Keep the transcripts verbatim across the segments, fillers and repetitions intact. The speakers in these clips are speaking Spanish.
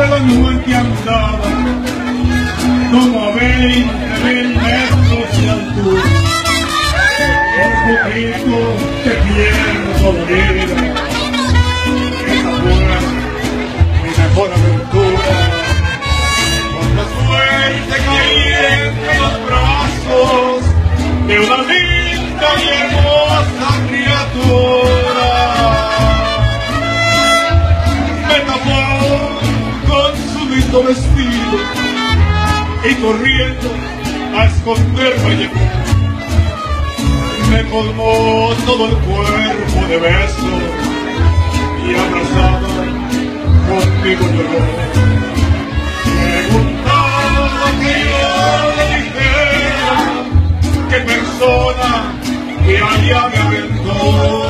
de la nube que andaba como a veinte mil metros de altura. Un poquito te pierdo dolida. Esa fue mi mejor aventura. Con la suerte caí entre los brazos de una linda y hermosa criatura. Me tapó con su lindo vestido y corriendo a esconderme llegó. Me colmó todo el cuerpo de besos y abrazada conmigo lloró. Preguntaba que yo le dijera qué persona que allá me aventó.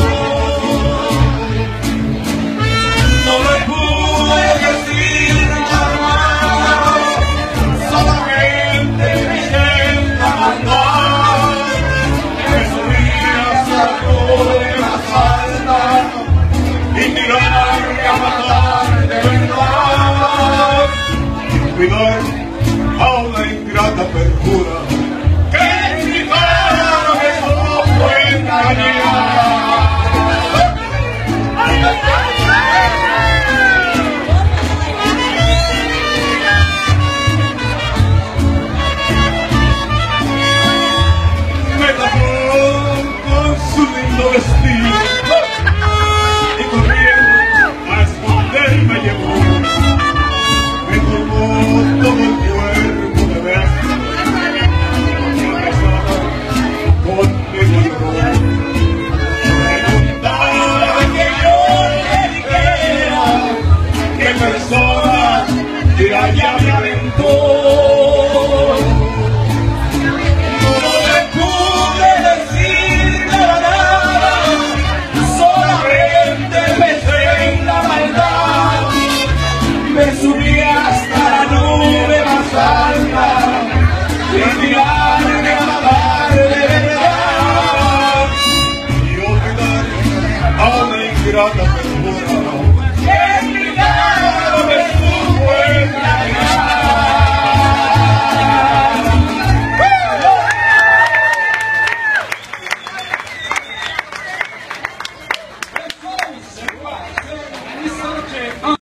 No le pude decir nada, solamente me hice la maldad. Me subí hasta la nube más alta y tirarme a matar de verdad. Y cuidar a una ingrata perjura que mi cara me supo engañar. Me tapó con su lindo vestido y corriendo a esconderme llevó. Me colmó todo el cuerpo de besos y abrazada conmigo lloró. Preguntaba que yo le dijera qué persona de allá me aventó. No le pude decir nada, solamente pensé en la maldad. Me subí hasta la nube más alta y tirarme a matar de verdad y olvidar a una ingrata persona.